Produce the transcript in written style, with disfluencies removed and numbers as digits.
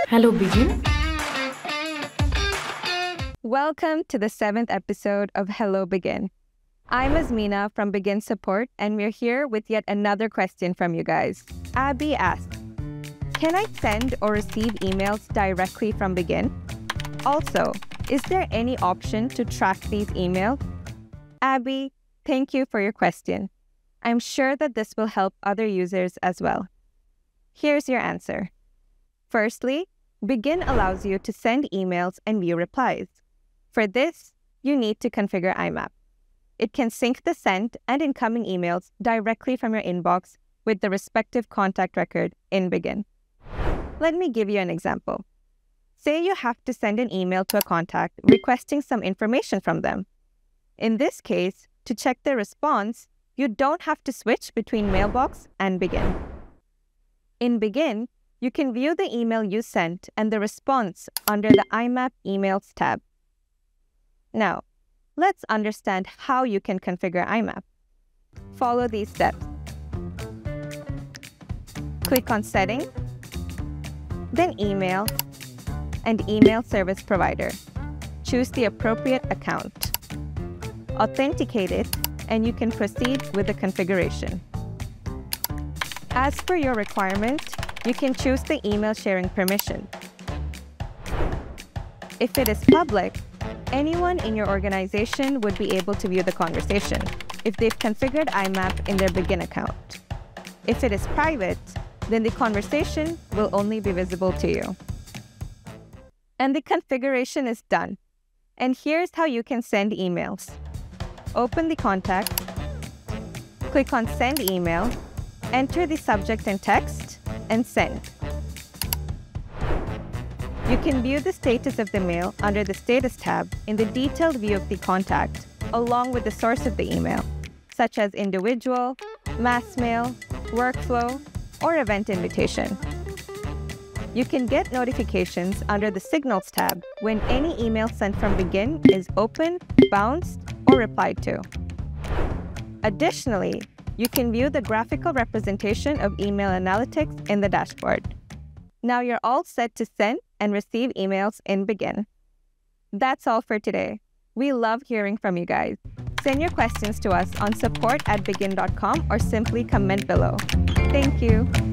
Hello, Bigin. Welcome to the 7th episode of Hello Bigin. I'm Azmina from Bigin Support, and we're here with yet another question from you guys. Abby asks, can I send or receive emails directly from Bigin? Also, is there any option to track these emails? Abby, thank you for your question. I'm sure that this will help other users as well. Here's your answer. Firstly, Bigin allows you to send emails and view replies. For this, you need to configure IMAP. It can sync the sent and incoming emails directly from your inbox with the respective contact record in Bigin. Let me give you an example. Say you have to send an email to a contact requesting some information from them. In this case, to check their response, you don't have to switch between Mailbox and Bigin. In Bigin, you can view the email you sent and the response under the IMAP Emails tab. Now, let's understand how you can configure IMAP. Follow these steps. Click on Settings, then Email, and Email Service Provider. Choose the appropriate account. Authenticate it, and you can proceed with the configuration. As per your requirement, you can choose the email sharing permission. If it is public, anyone in your organization would be able to view the conversation if they've configured IMAP in their Bigin account. If it is private, then the conversation will only be visible to you. And the configuration is done. And here's how you can send emails. Open the contact, click on Send Email, enter the subject and text, and send. You can view the status of the mail under the Status tab in the detailed view of the contact, along with the source of the email, such as individual, mass mail, workflow, or event invitation. You can get notifications under the Signals tab when any email sent from Bigin is opened, bounced, or replied to. Additionally, you can view the graphical representation of email analytics in the dashboard. Now you're all set to send and receive emails in Bigin. That's all for today. We love hearing from you guys. Send your questions to us on support@bigin.com or simply comment below. Thank you.